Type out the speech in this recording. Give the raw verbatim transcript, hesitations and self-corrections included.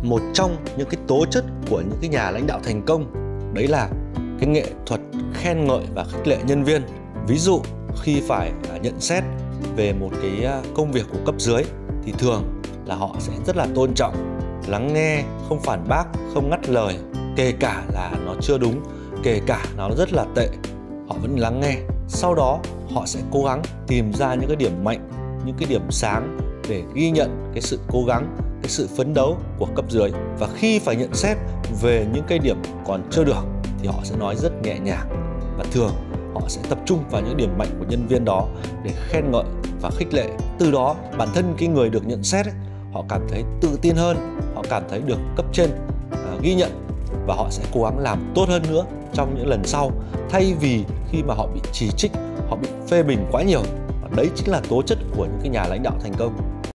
một trong những cái tố chất của những cái nhà lãnh đạo thành công đấy là cái nghệ thuật khen ngợi và khích lệ nhân viên. Ví dụ khi phải nhận xét về một cái công việc của cấp dưới thì thường là họ sẽ rất là tôn trọng, lắng nghe, không phản bác, không ngắt lời, kể cả là nó chưa đúng, kể cả nó rất là tệ, họ vẫn lắng nghe. Sau đó họ sẽ cố gắng tìm ra những cái điểm mạnh, những cái điểm sáng để ghi nhận cái sự cố gắng, cái sự phấn đấu của cấp dưới. Và khi phải nhận xét về những cái điểm còn chưa được thì họ sẽ nói rất nhẹ nhàng, và thường họ sẽ tập trung vào những điểm mạnh của nhân viên đó để khen ngợi và khích lệ. Từ đó bản thân cái người được nhận xét ấy, họ cảm thấy tự tin hơn, họ cảm thấy được cấp trên uh, ghi nhận, và họ sẽ cố gắng làm tốt hơn nữa trong những lần sau, thay vì khi mà họ bị chỉ trích, họ bị phê bình quá nhiều. Và đấy chính là tố chất của những cái nhà lãnh đạo thành công.